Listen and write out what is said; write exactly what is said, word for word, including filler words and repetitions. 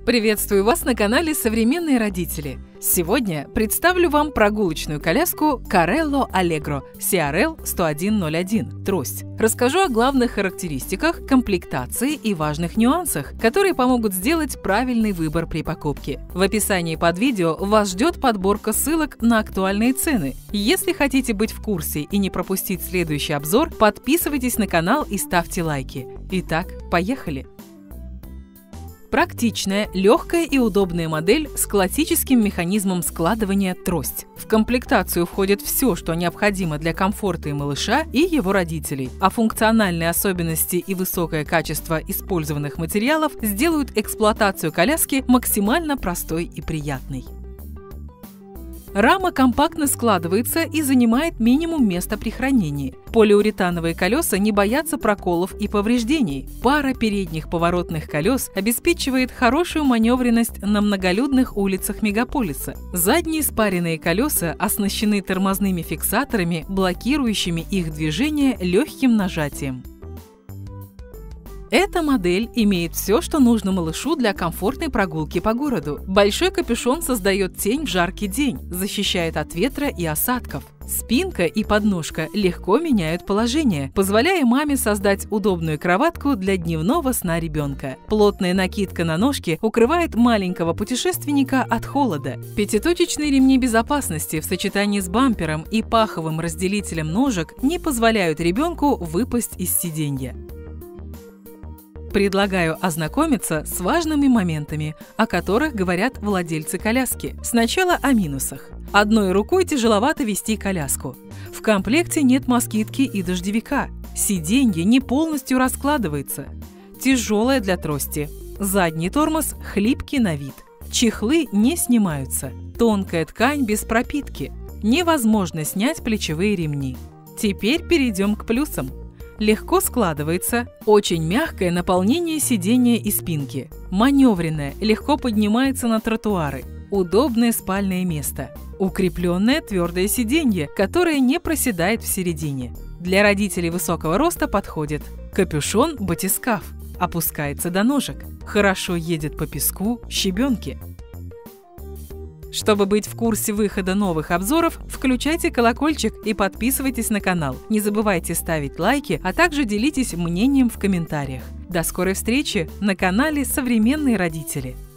Приветствую вас на канале «Современные родители». Сегодня представлю вам прогулочную коляску Carrello Allegro си ар эл сто один ноль один «Трость». Расскажу о главных характеристиках, комплектации и важных нюансах, которые помогут сделать правильный выбор при покупке. В описании под видео вас ждет подборка ссылок на актуальные цены. Если хотите быть в курсе и не пропустить следующий обзор, подписывайтесь на канал и ставьте лайки. Итак, поехали! Практичная, легкая и удобная модель с классическим механизмом складывания «Трость». В комплектацию входит все, что необходимо для комфорта и малыша, и его родителей, а функциональные особенности и высокое качество использованных материалов сделают эксплуатацию коляски максимально простой и приятной. Рама компактно складывается и занимает минимум места при хранении. Полиуретановые колеса не боятся проколов и повреждений. Пара передних поворотных колес обеспечивает хорошую маневренность на многолюдных улицах мегаполиса. Задние спаренные колеса оснащены тормозными фиксаторами, блокирующими их движение легким нажатием. Эта модель имеет все, что нужно малышу для комфортной прогулки по городу. Большой капюшон создает тень в жаркий день, защищает от ветра и осадков. Спинка и подножка легко меняют положение, позволяя маме создать удобную кроватку для дневного сна ребенка. Плотная накидка на ножки укрывает маленького путешественника от холода. Пятиточечные ремни безопасности в сочетании с бампером и паховым разделителем ножек не позволяют ребенку выпасть из сиденья. Предлагаю ознакомиться с важными моментами, о которых говорят владельцы коляски. Сначала о минусах. Одной рукой тяжеловато вести коляску. В комплекте нет москитки и дождевика. Сиденье не полностью раскладывается. Тяжелое для трости. Задний тормоз хлипкий на вид. Чехлы не снимаются. Тонкая ткань без пропитки. Невозможно снять плечевые ремни. Теперь перейдем к плюсам. Легко складывается, очень мягкое наполнение сидения и спинки, маневренное, легко поднимается на тротуары, удобное спальное место, укрепленное твердое сиденье, которое не проседает в середине. Для родителей высокого роста подходит капюшон батискаф, опускается до ножек, хорошо едет по песку, щебенке. Чтобы быть в курсе выхода новых обзоров, включайте колокольчик и подписывайтесь на канал. Не забывайте ставить лайки, а также делитесь мнением в комментариях. До скорой встречи на канале «Современные родители».